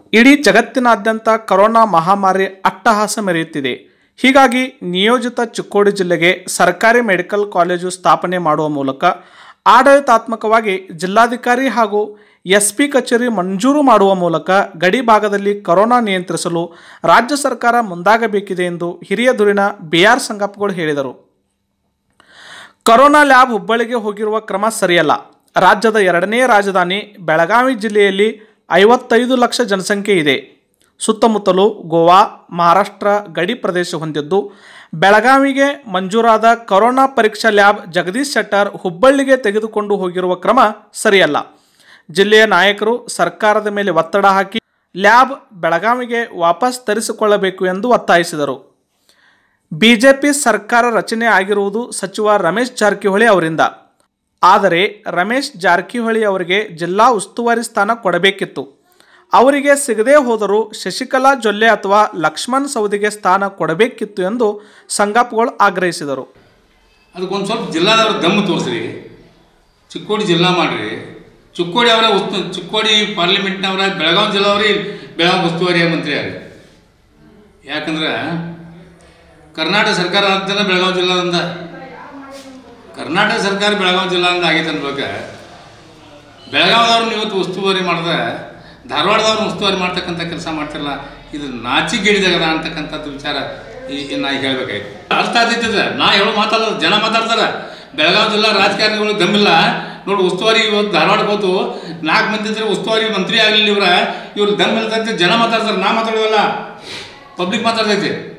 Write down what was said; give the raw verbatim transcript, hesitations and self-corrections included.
ಇಡೀ ಜಗತ್ತಿನಾದ್ಯಂತ ಕೊರೋನಾ ಮಹಾಮಾರಿ ಅಟ್ಟಹಾಸ ಮೆರೆಯುತ್ತಿದೆ. ಹೀಗಾಗಿ ನಿಯೋಜಿತ ಚಿಕ್ಕೋಡಿ ಜಿಲ್ಲೆಗೆ ಸರ್ಕಾರಿ ಮೆಡಿಕಲ್ ಕಾಲೇಜು ಸ್ಥಾಪನೆ ಮಾಡುವ ಮೂಲಕ ಆಡಳಿತಾತ್ಮಕವಾಗಿ ಜಿಲ್ಲಾಧಿಕಾರಿ ಹಾಗೂ ಎಸ್ಪಿ ಕಚೇರಿ ಮಂಜೂರು ಮಾಡುವ ಮೂಲಕ ಗಡಿ ಭಾಗದಲ್ಲಿ ಕೊರೋನಾ ನಿಯಂತ್ರಿಸಲು ರಾಜ್ಯ ಸರ್ಕಾರ ಮುಂದಾಗಬೇಕಿದೆ ಎಂದು ಹಿರಿಯ ಧುರೀಣ ಬಿ ಆರ್ ಸಂಗಪ್ಪಗಳು ಹೇಳಿದರು. ಕೊರೋನಾ ಲ್ಯಾಬ್ ಹುಬ್ಬಳ್ಳಿಗೆ ಹೋಗಿರುವ ಕ್ರಮ ಸರಿಯಲ್ಲ. ರಾಜ್ಯದ ಎರಡನೇ ರಾಜಧಾನಿ ಬೆಳಗಾವಿ ಜಿಲ್ಲೆಯಲ್ಲಿ ಐವತ್ತೈದು ಲಕ್ಷ ಜನಸಂಖ್ಯೆ ಇದೆ. ಸುತ್ತಮುತ್ತಲು ಗೋವಾ, ಮಹಾರಾಷ್ಟ್ರ ಗಡಿ ಪ್ರದೇಶ ಹೊಂದಿದ್ದು, ಬೆಳಗಾವಿಗೆ ಮಂಜೂರಾದ ಕೊರೋನಾ ಪರೀಕ್ಷಾ ಲ್ಯಾಬ್ ಜಗದೀಶ್ ಶೆಟ್ಟರ್ ಹುಬ್ಬಳ್ಳಿಗೆ ತೆಗೆದುಕೊಂಡು ಹೋಗಿರುವ ಕ್ರಮ ಸರಿಯಲ್ಲ. ಜಿಲ್ಲೆಯ ನಾಯಕರು ಸರ್ಕಾರದ ಮೇಲೆ ಒತ್ತಡ ಹಾಕಿ ಲ್ಯಾಬ್ ಬೆಳಗಾವಿಗೆ ವಾಪಸ್ ತರಿಸಿಕೊಳ್ಳಬೇಕು ಎಂದು ಒತ್ತಾಯಿಸಿದರು. ಬಿಜೆಪಿ ಸರ್ಕಾರ ರಚನೆ ಆಗಿರುವುದು ಸಚಿವ ರಮೇಶ್ ಜಾರಕಿಹೊಳಿ ಅವರಿಂದ. ಆದರೆ ರಮೇಶ್ ಜಾರಕಿಹೊಳಿ ಅವರಿಗೆ ಜಿಲ್ಲಾ ಉಸ್ತುವಾರಿ ಸ್ಥಾನ ಕೊಡಬೇಕಿತ್ತು. ಅವರಿಗೆ ಸಿಗದೇ ಹೋದರೂ ಶಶಿಕಲಾ ಜೊಲ್ಲೆ ಅಥವಾ ಲಕ್ಷ್ಮಣ್ ಸವದಿಗೆ ಸ್ಥಾನ ಕೊಡಬೇಕಿತ್ತು ಎಂದು ಸಂಗಪ್ಪಗಳು ಆಗ್ರಹಿಸಿದರು. ಅದಕ್ಕೊಂದು ಸ್ವಲ್ಪ ಜಿಲ್ಲಾದವ್ರ ದಮ್ಮು ತೋರಿಸ್ರಿ, ಚಿಕ್ಕೋಡಿ ಜಿಲ್ಲಾ ಮಾಡಿರಿ. ಚಿಕ್ಕೋಡಿ ಅವರ ಉಸ್ತು ಚಿಕ್ಕೋಡಿ ಪಾರ್ಲಿಮೆಂಟ್ನವರ ಬೆಳಗಾವಿ ಜಿಲ್ಲಾವ್ರಿ ಬೆಳಗಾವಿ ಉಸ್ತುವಾರಿ ಮಂತ್ರಿ ಆಗಿ. ಯಾಕಂದ್ರೆ ಕರ್ನಾಟಕ ಸರ್ಕಾರ ಅಂತ ಬೆಳಗಾವಿ ಜಿಲ್ಲಾದಿಂದ ಕರ್ನಾಟಕ ಸರ್ಕಾರ ಬೆಳಗಾವಿ ಜಿಲ್ಲಾದಿಂದ ಆಗೈತೆ ಅನ್ಬೇಕ. ಬೆಳಗಾವಿದವ್ರನ್ನ ಇವತ್ತು ಉಸ್ತುವಾರಿ ಮಾಡಿದ್ರೆ ಧಾರವಾಡದವ್ರನ್ನ ಉಸ್ತುವಾರಿ ಮಾಡ್ತಕ್ಕಂಥ ಕೆಲಸ ಮಾಡ್ತಿರಲ್ಲ, ಇದು ನಾಚಿಗೇಡಿದಾಗದ ಅಂತಕ್ಕಂಥದ್ದು ವಿಚಾರ ಈ ನಾ ಈಗ ಹೇಳ್ಬೇಕಾಯ್ತು. ಅರ್ಥ ಆಗ್ತೈತದ ನಾ ಹೇಳೋ ಮಾತಾಡೋದು ಜನ ಮಾತಾಡ್ತಾರೆ. ಬೆಳಗಾವಿ ಜಿಲ್ಲಾ ರಾಜಕಾರಣಿಗಳು ದಮ್ಮಿಲ್ಲ ನೋಡಿ. ಉಸ್ತುವಾರಿ ಇವತ್ತು ಧಾರವಾಡಕ್ಕೆ ಹೋತು ನಾಲ್ಕು ಮಂದಿ ಇದ್ರೆ ಉಸ್ತುವಾರಿ ಮಂತ್ರಿ ಆಗಲಿಲ್ಲ. ಇವ್ರ ಇವ್ರು ದಮ್ ಇಲ್ದಂತೆ ಜನ ಮಾತಾಡ್ತಾರೆ. ನಾ ಮಾತಾಡೋದಲ್ಲ, ಪಬ್ಲಿಕ್ ಮಾತಾಡ್ತೈತಿ.